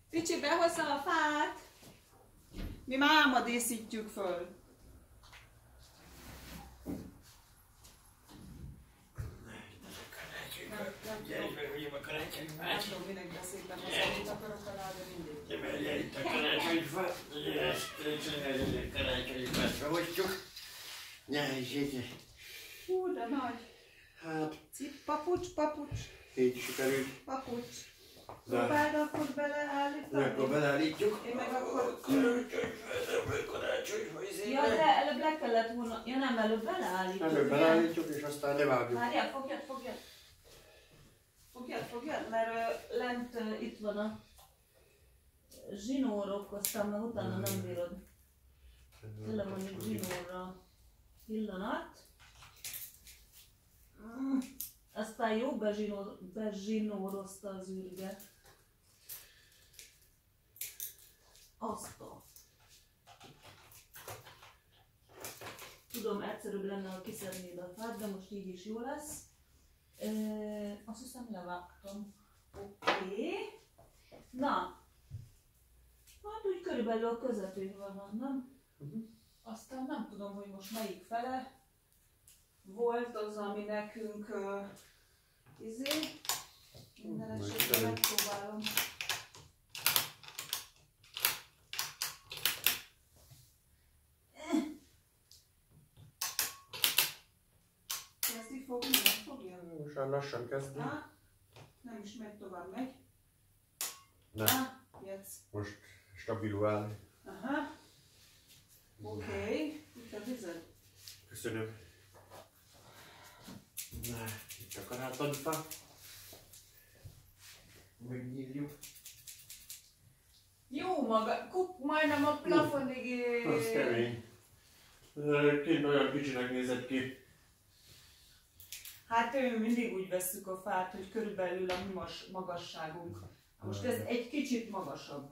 Ricsi, behozza a fát! Mi máma díszítjük föl. Nem tudom, minek beszéltem, azt akarok alá, de mindig. Emelje itt a karácsonyfa, ezt karácsonyfát hoztuk. Hú, de nagy. Hát, Papucs, papucs. így sikerült. Papucs. Próbáld akkor beleállítani. Akkor beleállítjuk. Én meg akkor... Karácsonyfa izébe. Ja, de előbb le kellett volna... Ja nem, előbb beleállítjuk. Előbb beleállítjuk, és aztán levágjuk. Várjál, fogjad. Fogjad, mert lent itt van a zsinórok, aztán meg utána nem bírod. Tényleg mondjuk zsinórra pillanat. Aztán jó bezsinórozta az ürge. Azt a... Tudom, egyszerűbb lenne, ha kiszednéd a fát, de most így is jó lesz. Azt hiszem levágtam. Oké. Na. Hát úgy körülbelül a közepén van, nem? Aztán nem tudom, hogy most melyik fele volt az, ami nekünk minden esetben megpróbálom. Kezdi fogni, nem fogja? Most már lassan kezdünk. Nem is megy tovább, megy. Jetzt. Most stabilul áll. Aha. Oké. Itt a vized. Köszönöm. Na, itt a karácsonyfa. Megnyírjuk. Jó maga, majdnem a plafonig. Az kemény. Kint olyan kicsinek nézett ki. Hát mindig úgy vesszük a fát, hogy körülbelül a mi magasságunk. Most ez egy kicsit magasabb.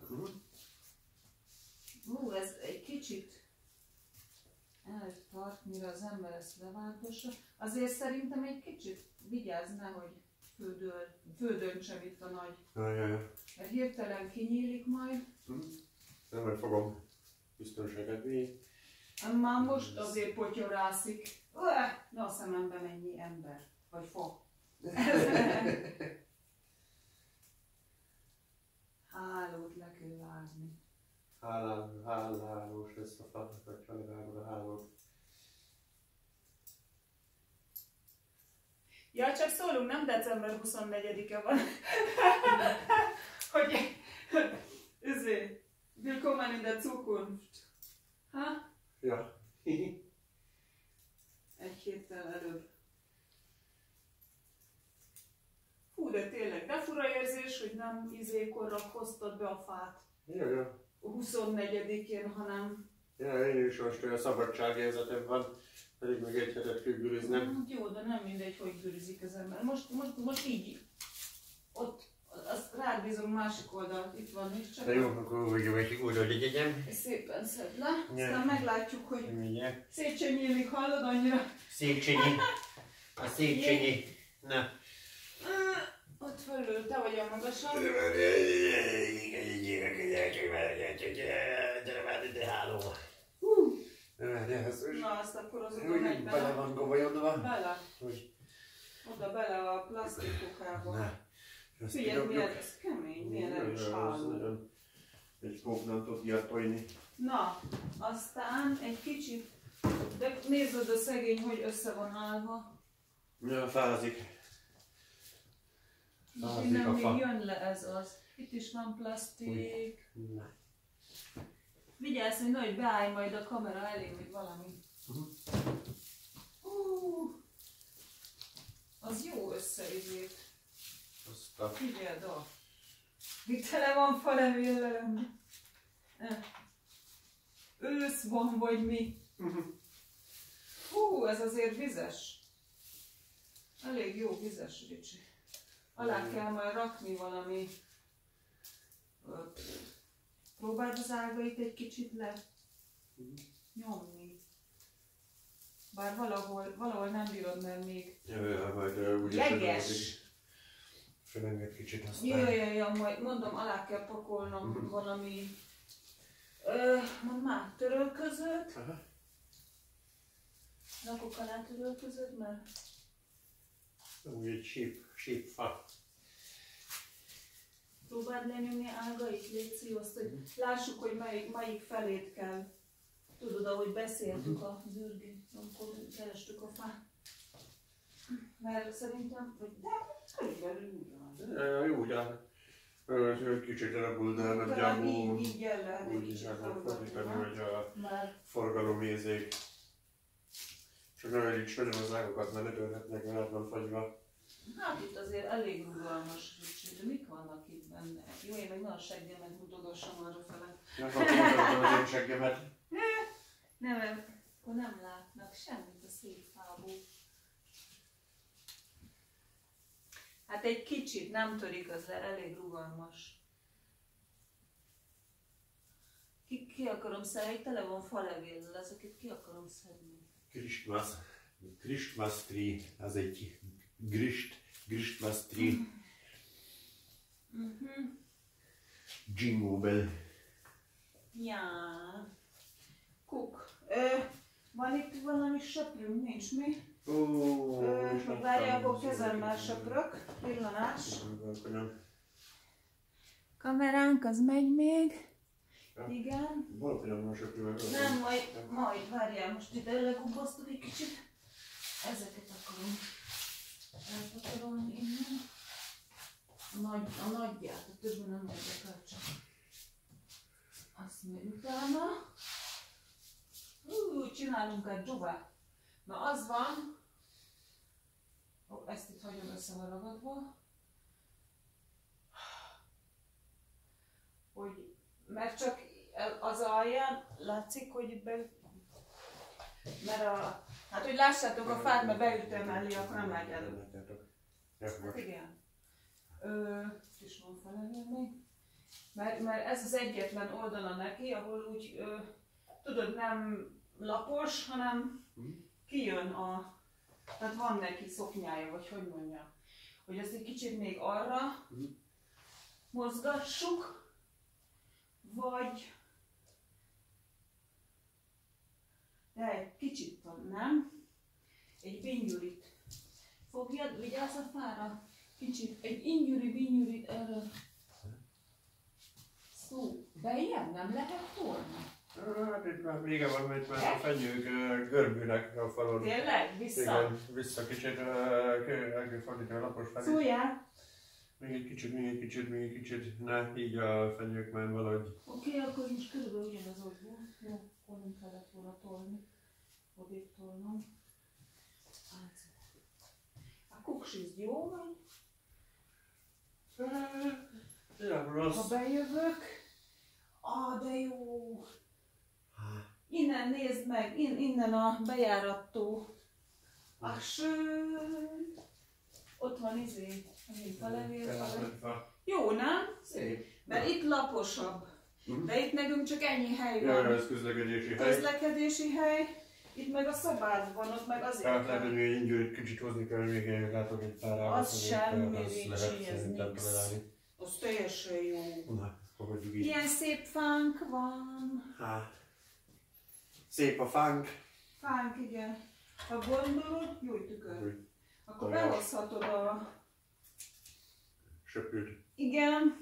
Ez egy kicsit eltart, mire az ember ezt levágassa. Azért szerintem egy kicsit vigyázz, nehogy földöntsem itt a nagy. Mert hirtelen kinyílik majd. Nem, mert fogom biztonságát végig. Már most azért potyorászik. Na a szemembe mennyi ember, vagy fa. Hálót le kell vágni. Hálós lesz a fa, vagy levágod a hálót. Ja, csak szólunk, nem december 24-e van. Hogy willkommen in der Zukunft. Ha? Ja. Egy héttel előbb. Hú, de tényleg, de fura érzés, hogy nem izékorra hoztad be a fát. Ja. A 24-én, hanem... Ja, én is most olyan szabadságérzetem van, pedig még egy hetet kell gőriznem. Jó, de nem mindegy, hogy gőrizik az ember. Most így. Ott, azt rád bízom másik oldalt, itt van is csak. De jó, akkor úgy másik oldalt egyegyem. Szépen szedd le, aztán meglátjuk, hogy mindjárt. Széchenyi nyílik, hallod annyira? Széchenyi. A Széchenyi. Na. Ott fölül, te vagy a magasabb. Na, azt akkor az oda megy bele. Bele van gomolyodva. Bele? Oda bele a plastikokába. Figyelj, milyen ez kemény, milyen erős háló. Egy kóp nem tud ilyet tojni. Na, aztán egy kicsit, de nézd a szegény, hogy össze van állva. Ja, fázik. Innen még jön le ez az. Itt is van plastik. Vigyázz, hogy nehogy beállj majd a kamera elé, vagy valami. Az jó összeizét. Figyeld a. Itt tele van falevéllel. Ősz van, vagy mi? Ez azért vizes. Elég jó vizes, Ricsi. Alá kell majd rakni valami. Próbáld az ágait egy kicsit le nyomni. Bár valahol nem bírod, mert még jeges. Fölenged kicsit aztán. Ja, majd mondom, alá kell pakolnom valami, mondd már, törölközőt. Aha. Rakok alá törölközőt, mert... Úgy egy sípfa. Próbáld lenyomni ágait, légy azt, hogy lássuk, hogy melyik felét kell. Tudod, ahogy beszéltük a dürgén, amikor kerestük a fát. Mert szerintem, vagy de körülbelül úgy van. Jó, ugyan. Kicsit elbúl, de nem Talán gyámú. így el lehet egy Úgy kicsit fordítani, hogy a Már forgalommézék. Csak ne elíts nagyon az ágokat, mert ne törhetnek, mert át van fagyva. hát itt azért elég rugalmas, de mik vannak itt benne? Jó, én meg nagyon seggemet mutogassam arra fele. Nem tudom az én seggemet. Nem, akkor nem látnak semmit a szép fából. Hát egy kicsit nem törik az le, elég rugalmas. Ki akarom szedni? Tele van falevéllel, ezeket ki akarom szedni. Gristmastri, az egy Gristmastri. Jingle Bell. Ja. Kuk. Van itt valami söprünk, nincs mi? Még várjál, akkor kezemmel söprök. Pillanás. Kameránk az megy még. Ja. Igen. Valahogy nem a söprővel. Nem, majd várjál, most ide legubasztok egy kicsit. Ezeket akarom elpakolni innen. A nagyját, a többi nem érdekel, csak azt még utána. Csinálunk egy dzsuvát. Na az van, ezt itt hagyom összevaragadva, hogy, mert csak az alján látszik, hogy itt be, mert hát hogy lássátok a fát, mert beütöm elé, akkor nem látjátok. Hát igen. És van felevél még. Mert ez az egyetlen oldala neki, ahol úgy, tudod, nem lapos, hanem kijön tehát van neki szoknyája, vagy hogy mondjam. Hogy ezt egy kicsit még arra mozgassuk, vagy de egy kicsit nem, egy bingyurit. Fogjad, vigyázz a fára, kicsit, egy ingyuri-bingyurit erre. Szó, bejjebb nem lehet tolni? Hát itt már vége van, mert már a fenyők görbülnek a falon. Tényleg? Vissza? Igen, vissza kicsit, el kell fordítani a lapos felé. Szóljál! Még egy kicsit, ne, így a fenyők már valahogy. Oké, akkor most körülbelül ugyanaz ott volt. Jó, akkor nem kellett volna tolni. Odébb tolnom. A kuksizd jó vagy? Nem rossz. Ha bejövök, de jó. Innen nézd meg, innen a bejárattól. Ott van megint a levél. Jó, nem? Szép. Mert itt laposabb. De itt nekünk csak ennyi hely van. Jaj, ez közlekedési hely. Közlekedési hely. Itt meg a szobád van, ott meg azért Tehát lehet, hogy még ingyűrit kicsit hozni kell, még én látok egy pár ágat. Az semmi, Ricsi, ez nix. Az teljesen jó. Na, fogadjuk így. Ilyen szép fánk van. Szép a fánk. Fánk, igen. Ha gondolod, jó tükör. Akkor Tojás. behozhatod a... Söprűt. Igen.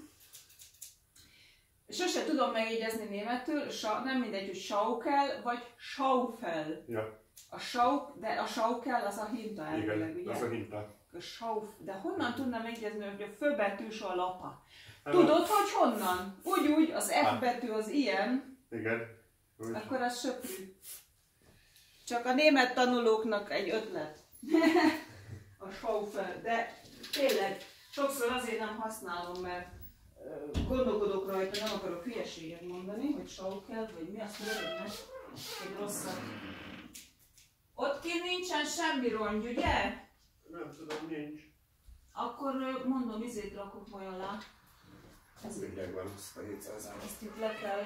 Sose tudom megjegyezni németül, nem mindegy, hogy Schaukel vagy Schaufel. Ja. De a Schaukel az a hinta elvileg, ugye? az a hinta. De honnan tudnám megjegyezni, hogy a főbetűs a lapa? Tudod, hogy honnan? Úgy, az F betű az ilyen. Igen. Úgy. Akkor az söprű. Csak a német tanulóknak egy ötlet. A Schaufel. De tényleg, sokszor azért nem használom, mert gondolkodok rajta, nem akarok hülyeséget mondani, hogy Schaukel, vagy mi, azt mondom, hogy rosszat. Ott kint nincsen semmi rongy, ugye? Nem tudom, nincs. Akkor mondom, izét rakok majd alá. Ez mindeg van, azt a 700 áll. Ezt itt le kell.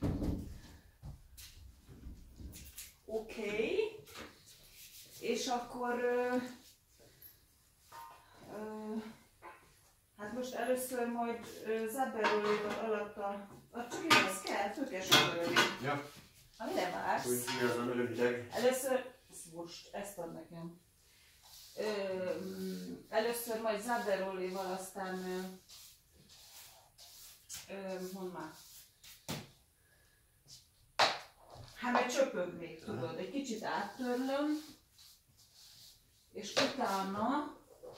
Oké. És akkor Hát most először majd Zaberolléval alatt csak igaz kell, tökéletes ölni. Ja. Amire vársz? Úgy mi az a melőhideg? Először, most ezt ad nekem. Először majd Zaberolléval, aztán mondd már. Hát meg csöpög még, tudod, egy kicsit áttörlöm, és utána,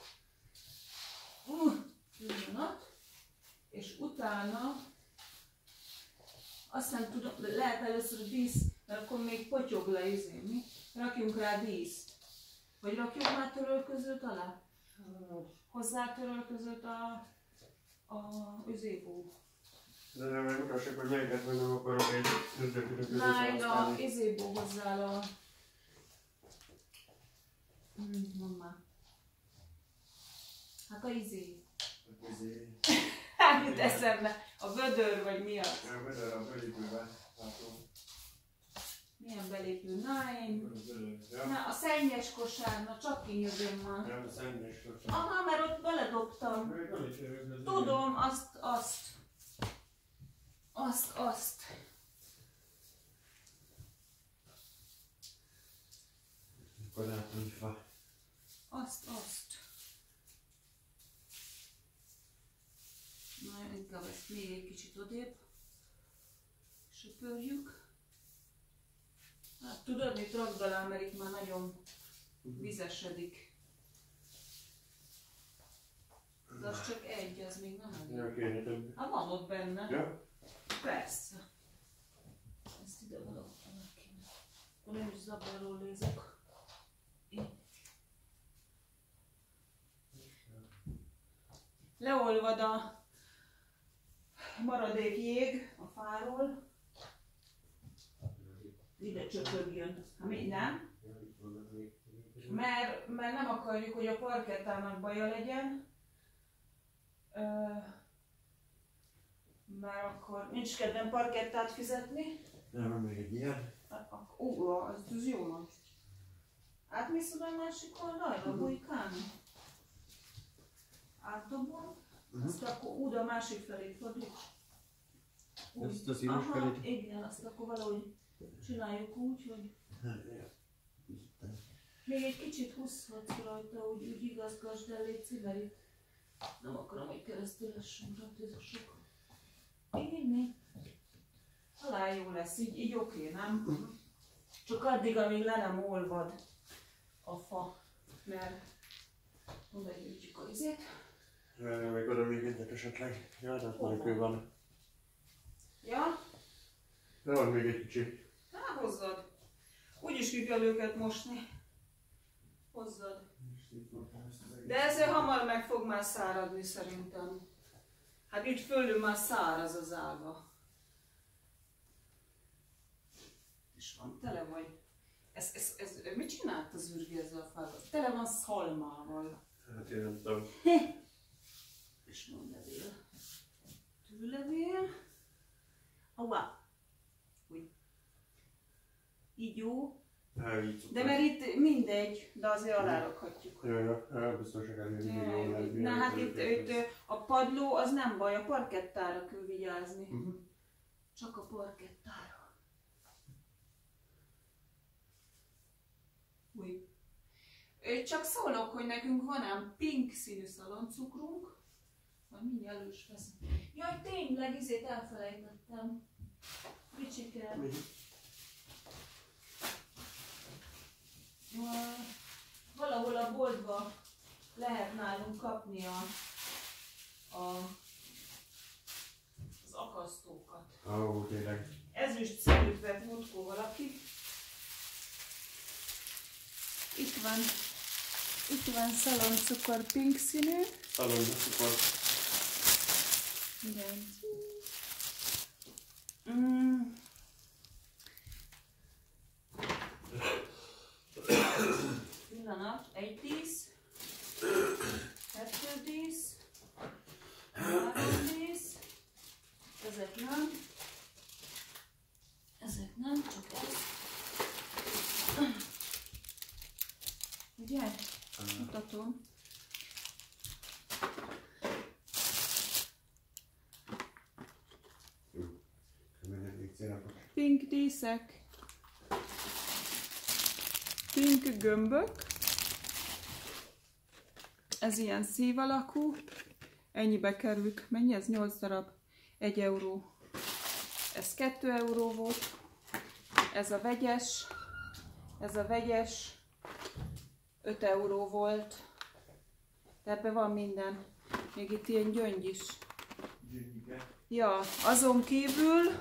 és utána, aztán tudom, lehet először a dísz, mert akkor még potyog le mi? Rakjunk rá díszt. Vagy rakjuk már törölközőt alá? Hozzá törölközőt a üzébó. De nem megmutassuk, hogy melyiket meg nem akarok egy fürdőköröközőt használni. használni. A izébó hozzá a... Mondd már. Hát a izé. Hát jut eszembe. A vödör vagy mi az? A vödör a belépőben. Milyen belépő? Na, a szennyes kosár, na csak kinyögöm már. Nem, a szennyes kosár. Aha, mert ott beledobtam. Tudom, azt. Karácsonyfa. Azt. Na, inkább ezt még egy kicsit odébb. Söpörjük. Hát tudod, mit rakd alá, mert itt már nagyon vizesedik. De az csak egy, az még nem elég. Ja, kéne több. Hát van ott benne. Ja? Persze. Ezt ide valahogy kéne. Akkor nem is Zaberról lézek. Leolvad a maradék jég a fáról. Ide csöpögjön. Ha mi nem? Mert nem akarjuk, hogy a parkettának baja legyen. Mert akkor nincs kedvem parkettát fizetni. Nem, még egy ilyen. Az jó nagy. Átmész oda a másik oldalra, bujkálni? Átdobom, azt akkor úgy a másik felé fordíts. Ezt a színes felét? Igen, azt akkor valahogy csináljuk úgy, hogy... Még egy kicsit húzhatsz rajta, úgy igazgasd el, légy szíve itt. Nem akarom, hogy keresztül lessünk rajta, ez a sok. Így. Talán jó lesz, így oké, nem? Csak addig, amíg le nem olvad a fa, mert oda gyűjtjük a izét. Még oda még egyet esetleg. Ja, de már ő van. Ja? De van még egy kicsi. Hát hozzad. Úgyis ki kell őket mosni. Hozzad. De ezzel hamar meg fog már száradni szerintem. Hát itt fölül már száraz az ága. És van, tele vagy. Ez mit csinált az űrgi ezzel a fával? Tele van szalmával. Hát én nem tudom. És van levél. Tűlevél. Aua. Úgy. Így jó. De mert itt mindegy, de azért alárakhatjuk. Ja, biztos, hogy elég jó lesz. Na hát itt a padló az nem baj, a parkettára kell vigyázni. Csak a parkettára. Új. Csak szólok, hogy nekünk van ám pink színű szaloncukrunk. Majd mindjárt elő is veszem. Jaj, tényleg, izét elfelejtettem. Kicsike. Valahol a boltba lehet nálunk kapni az akasztókat. Ó, tényleg. Ezüst színűt vett múltkor valaki. Itt van szaloncukor pink színű. Szaloncukor. Igen. Pillanat, egy dísz, 2 dísz, 3 dísz, ezek nem, csak ez. Ugye? Mutatom. Pink díszek. Pink gömbök. Ez ilyen szív alakú. Ennyibe került. Mennyi ez? 8 darab. 1 euró. Ez 2 euró volt. Ez a vegyes. Ez a vegyes. 5 euró volt. De ebben van minden. Még itt ilyen gyöngy is. Ja, azon kívül...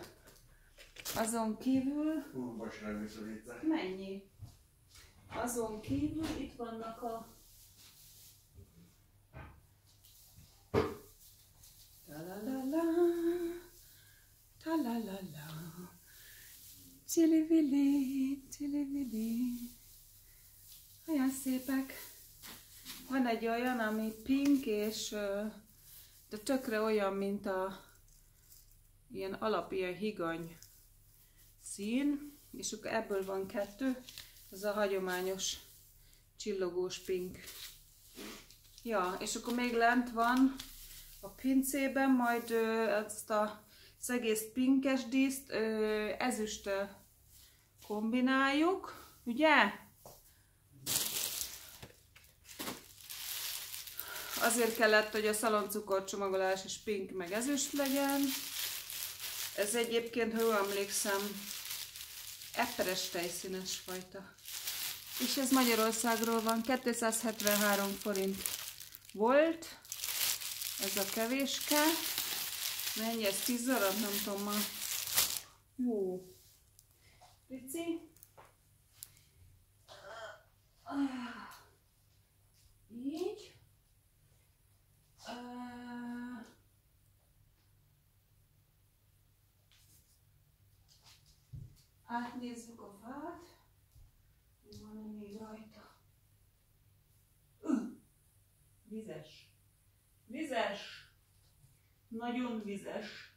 Mennyi? Azon kívül itt vannak a... Ta-la-la-la, ta-la-la-la, csili-vili, csili-vili. Olyan szépek. Van egy olyan, ami pink, és de tökre olyan, mint a ilyen alap, ilyen higany szín, és akkor ebből van 2, ez a hagyományos csillogós pink. Ja, és akkor még lent van a pincében, majd ezt az egész pinkes díszt ezüsttel kombináljuk, ugye? Azért kellett, hogy a szaloncukorcsomagolás is pink meg ezüst legyen. Ez egyébként, ha jól emlékszem, eperes tejszínes fajta. És ez Magyarországról van, 273 forint volt. Ez a kevéske. Mennyi ez? 10 darab? Nem tudom már. Jó. Pici. Így. Átnézzük a fát. Van még rajta. Vizes. Vizes. Nagyon vizes.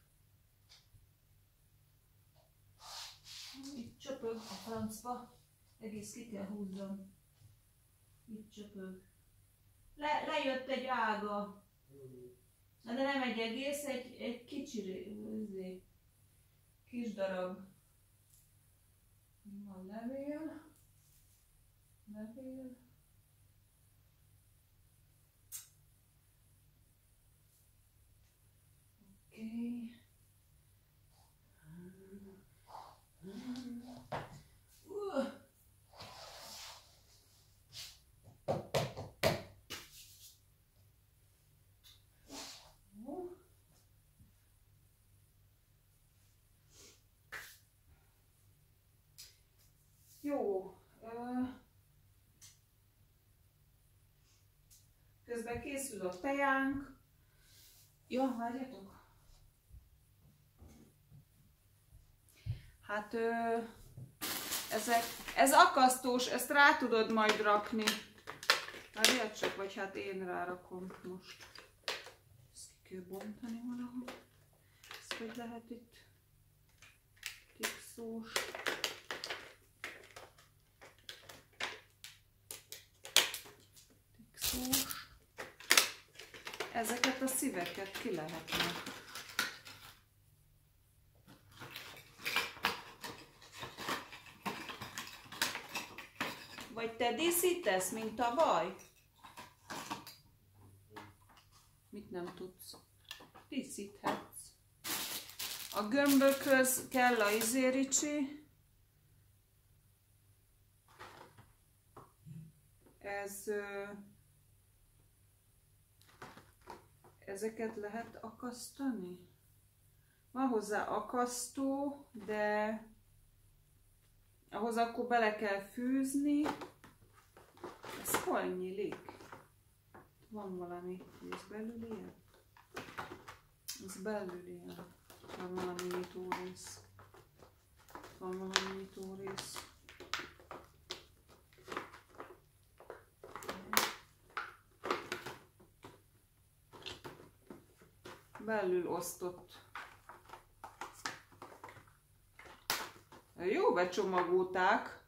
Itt csöpög a francba. Egész ki kell húzzam. Itt csöpög. Lejött egy ága. De nem egy egész, egy kicsi, kis darab. Van levél. Levél. Oké. Jó. Közben készül a tejánk. Jó, várjatok. Hát ez akasztós, ezt rá tudod majd rakni. Várjad csak, vagy hát én rárakom most. Ezt ki kell bontani valahol. Ezt hogy lehet itt fixós. Ezeket a szíveket ki lehetne. Vagy te díszítesz, mint tavaly? Mit nem tudsz? Díszíthetsz. A gömbökhöz kell a izéricsi. Ezeket lehet akasztani? Van hozzá akasztó, de ahhoz akkor bele kell fűzni. Ez hol nyílik? Van valami, ez belül ilyen? Ez belül ilyen. Van valami nyitórész. Van valami nyitórész. Belül osztott. Jó becsomagolták.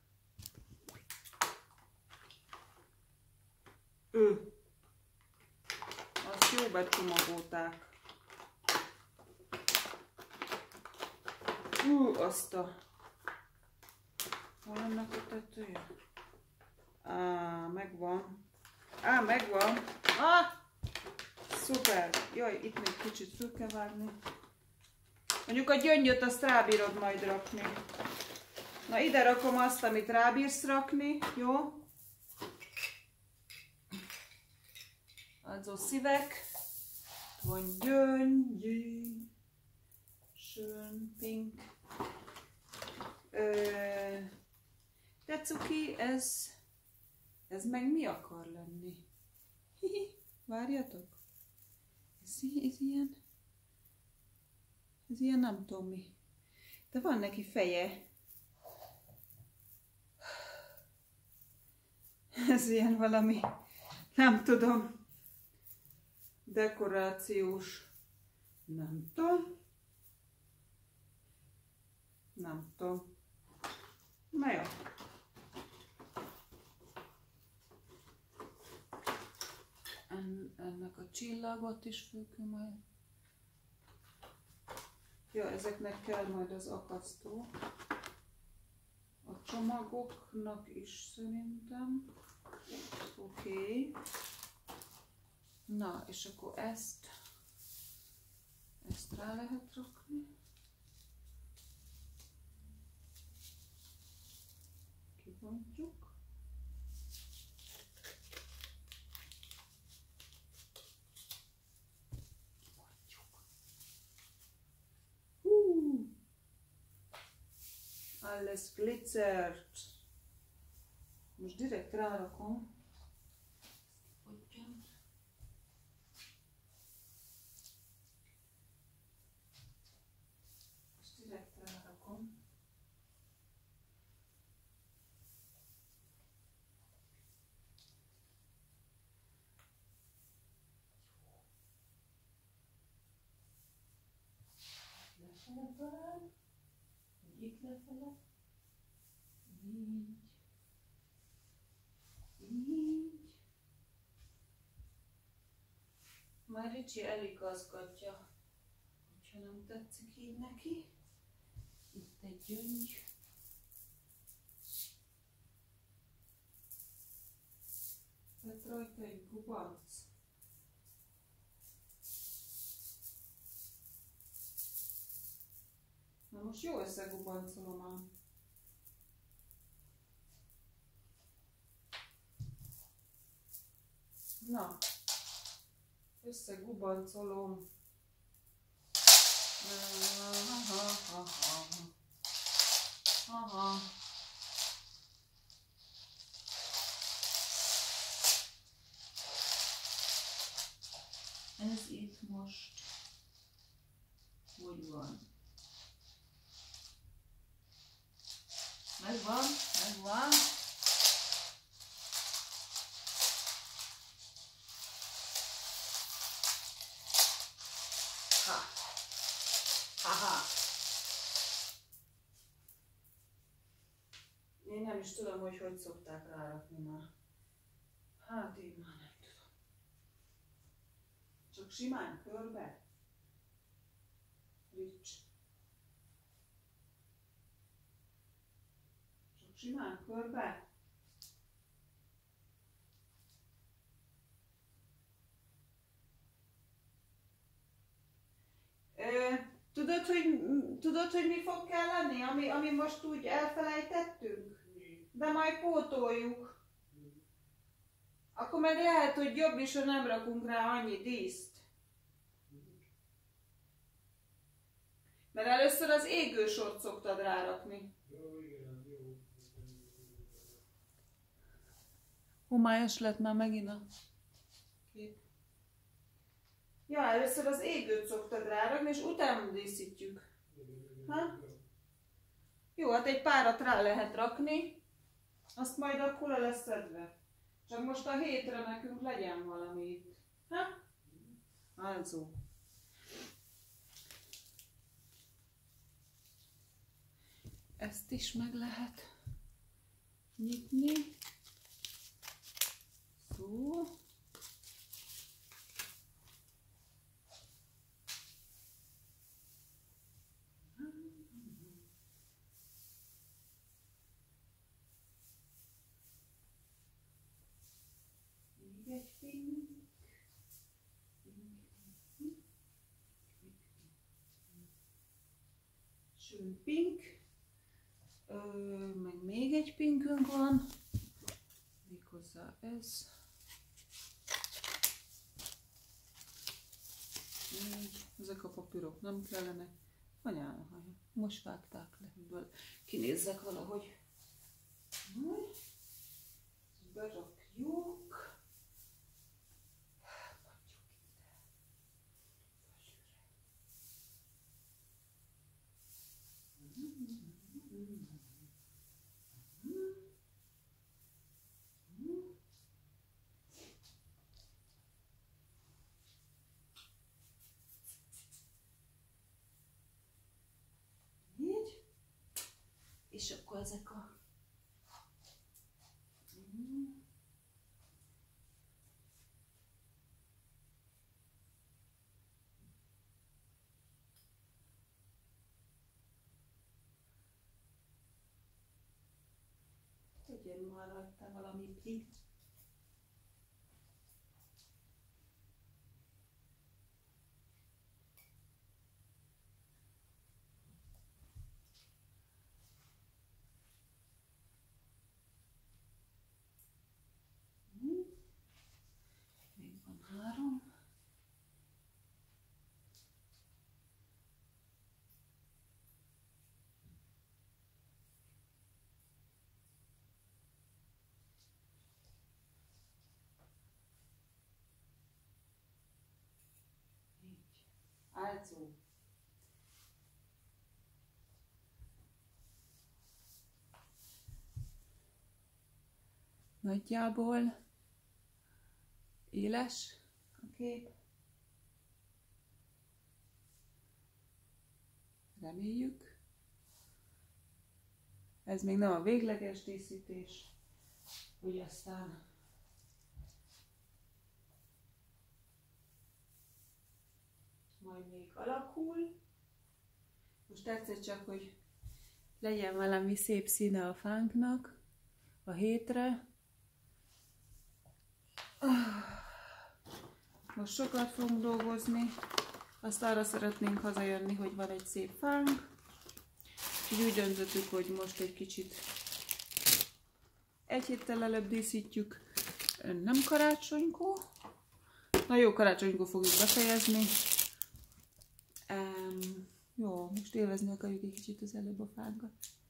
Azt jó becsomagolták. Azt a... Hol ennek a tetője? Megvan. Megvan. Szuper. Jaj, itt még kicsit föl kell vágni. Mondjuk a gyöngyöt azt rábírod majd rakni. Na ide rakom azt, amit rábírsz rakni, jó? Also szívek. Van gyöngy. Schön pink. De cuki, ez meg mi akar lenni? Várjatok. Ez ilyen nem tudom mi. De van neki feje. Ez ilyen valami, nem tudom, dekorációs, nem tudom. Na jó. Ennek a csillagot is föl kell majd. Ja, ezeknek kell majd az akasztó. A csomagoknak is szerintem. Oké. Na, és akkor ezt rá lehet rakni. Kibontjuk. Alles glitzert. Most direkt rárakom. Most direkt rárakom. Lefele talán. Itt lefele. Így. Már Ricsi eligazgatja, hogyha nem tetszik így neki. Itt egy gyöngy. Lett rajta egy gubanc. Na most jó összegubancolom ám. Na, összegubancolom. Ez itt most hogy van? Megvan. Én nem is tudom, hogy szokták rárakni már. Hát én már nem tudom. Csak simán körbe. Rics. Csak simán körbe. Tudod, hogy mi fog kell lenni, ami most úgy elfelejtettünk? De majd pótoljuk. Akkor meg lehet, hogy jobb is, hogy nem rakunk rá annyi díszt. Mert először az égősort szoktad rárakni. Homályos lett már megint a kép. Ja, először az égőt szoktad rárakni, és utána díszítjük. Ha? Jó, hát egy párat rá lehet rakni, azt majd akkor le lesz szedve. Csak most a hétre nekünk legyen valami itt. Ha? Also. Ezt is meg lehet nyitni. So. schön pink. Meg még egy pinkünk van. Méghozzá ez. Így. Ezek a papírok nem kellene. Anyának, most vágták le, hogy kinézzek valahogy. Berakjuk. Így. És akkor ezek a tegyen már rajta valami pli. Még van 3. Also, nagyjából éles a kép. Reméljük. Ez még nem a végleges díszítés, hogy aztán majd még alakul. Most tetszett csak, hogy legyen valami szép színe a fánknak a hétre. Most sokat fogunk dolgozni. Azt arra szeretnénk hazajönni, hogy van egy szép fánk. Így úgy döntöttük, hogy most egy kicsit egy héttel előbb díszítjük. Nem karácsonykor. Na jó, karácsonykor fogjuk befejezni. Jó, most élvezni akarjuk egy kicsit az előbb a fánkat.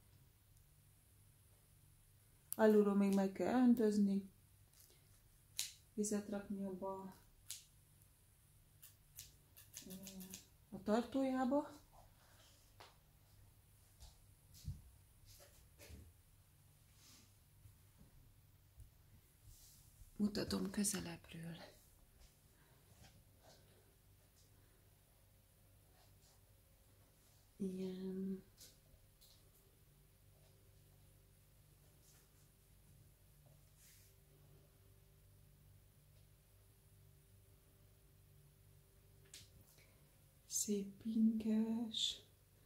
Alulról még meg kell öntözni. Vizet rakni abba a tartójába. Mutatom közelebbről. Ilyen szép pinkes.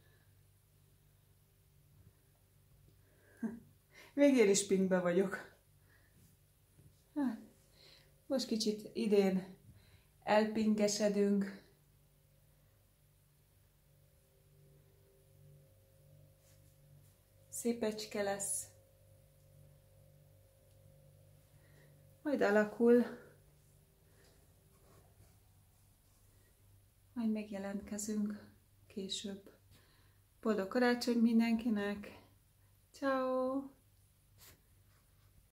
Végén is pinkbe vagyok. Most kicsit idén elpinkesedünk. Szépecske lesz. Majd alakul. Majd megjelentkezünk később. Boldog karácsony mindenkinek! Ciao.